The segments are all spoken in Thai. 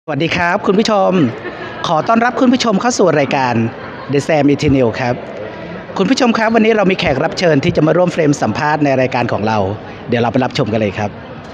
สวัสดีครับคุณผู้ชมขอต้อนรับคุณผู้ชมเข้าสู่รายการ The Sam Eternal ครับคุณผู้ชมครับวันนี้เรามีแขกรับเชิญที่จะมาร่วมเฟรมสัมภาษณ์ในรายการของเราเดี๋ยวเราไปรับชมกันเลยครับ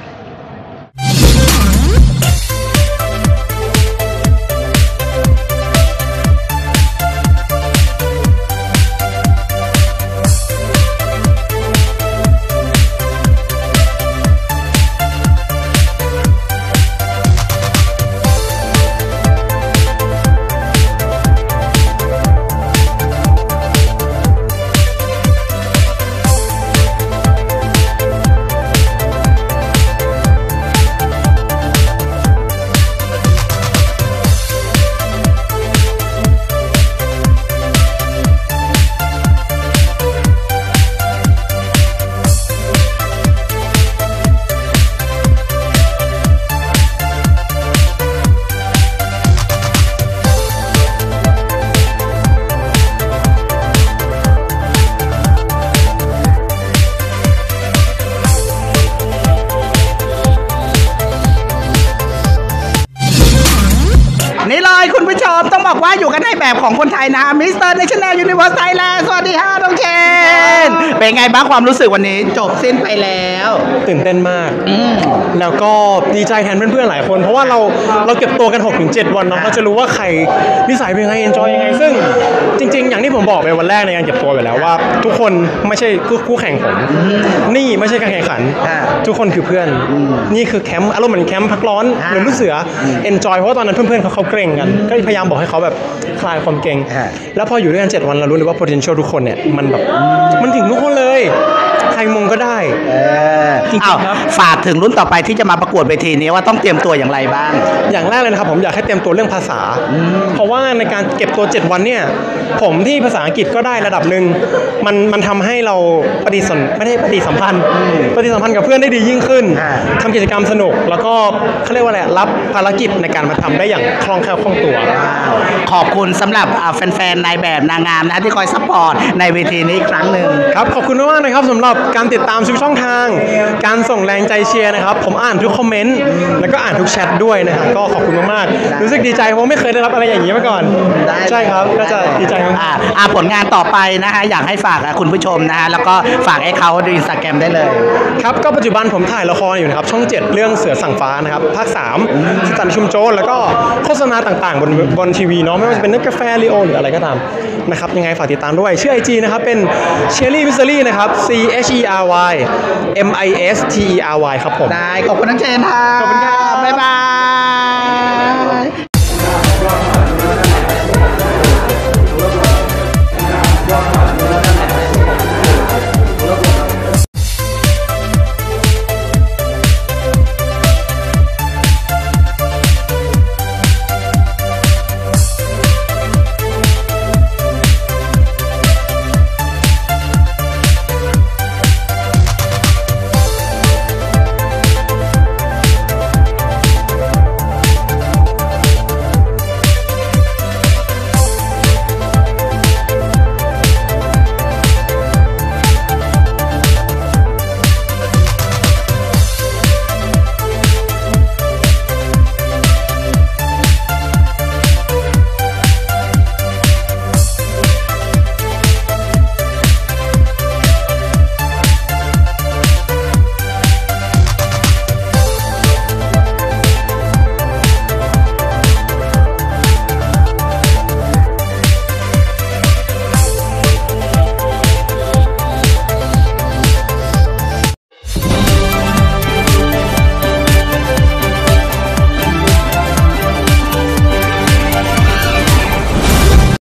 นี่เลยคุณผู้ชมต้องบอกว่าอยู่กันในแบบของคนไทยนะมิสเตอร์เนชั่นแนลยูนิเวอร์สไทยแลนด์สวัสดีค่ะน้องเคนเป็นไงบ้างความรู้สึกวันนี้จบสิ้นไปแล้วตื่นเต้นมากแล้วก็ดีใจแทนเพื่อนๆหลายคนเพราะว่าเราเก็บตัวกัน 6-7 วันเนาะเราจะรู้ว่าใครนิสัยเป็นยังไงเอนจอยยังไงซึ่งจริงๆอย่างที่ผมบอกไปวันแรกในการเก็บตัวไปแล้วว่าทุกคนไม่ใช่คู่แข่งผมนี่ไม่ใช่การแข่งขันทุกคนคือเพื่อนนี่คือแคมป์อารมณ์เหมือนแคมป์พักร้อนเหมือนลูกเสือเอนจอยเพราะว่าตอนนั้นเพื่อนๆเขาเกรงกันก็พยายามบอกให้เขาแบบคลายความเกรงแล้วพออยู่ด้วยกัน7 วันเรารู้เลยว่า potential ทุกคนเนี่ยมันแบบมันถึงทุกคนเลยใครมงก็ได้จริงๆครับฝากถึงรุ่นต่อไปที่จะมาประกวดเวทีนี้ว่าต้องเตรียมตัวอย่างไรบ้างอย่างแรกเลยนะครับผมอยากให้เตรียมตัวเรื่องภาษาเพราะว่าในการเก็บตัว7 วันเนี่ยผมที่ภาษาอังกฤษก็ได้ระดับหนึ่งมันทำให้เราไม่ได้ปฏิสัมพันธ์กับเพื่อนได้ดียิ่งขึ้นทำกิจกรรมสนุกแล้วก็เขาเรียกว่าอะไรรับภารกิจในการมาทำได้อย่างคล่องแคล่วคล่องตัวขอบคุณสำหรับแฟนๆนายแบบนางงามนะที่คอยซัพพอร์ตในเวทีนี้อีกครั้งหนึ่งครับขอบคุณมากนะครับสำหรับการติดตามทุกช่องทางการส่งแรงใจเชียร์นะครับผมอ่านทุกคอมเมนต์แล้วก็อ่านทุกแชทด้วยนะครับก็ขอบคุณมากๆรู้สึกดีใจเพราะไม่เคยได้รับอะไรอย่างนี้มาก่อนใช่ครับก็จะดีใจมากผลงานต่อไปนะฮะอยากให้ฝากคุณผู้ชมนะฮะแล้วก็ฝากให้เขาใน Instagram ได้เลยครับก็ปัจจุบันผมถ่ายละครอยู่นะครับช่อง7เรื่องเสือสั่งฟ้านะครับภาค3สถานชุมโจรแล้วก็โฆษณาต่างๆบนทีวีเนาะไม่ว่าจะเป็นนักกาแฟลีโอหรืออะไรก็ตามนะครับยังไงฝากติดตามด้วยชื่อ IG นะครับเป็น Cherry Mystery นะครับ CHERY MISTERY ครับผมได้ขอบคุณน้องเชนค่ะขอบคุณครับบ๊ายบาย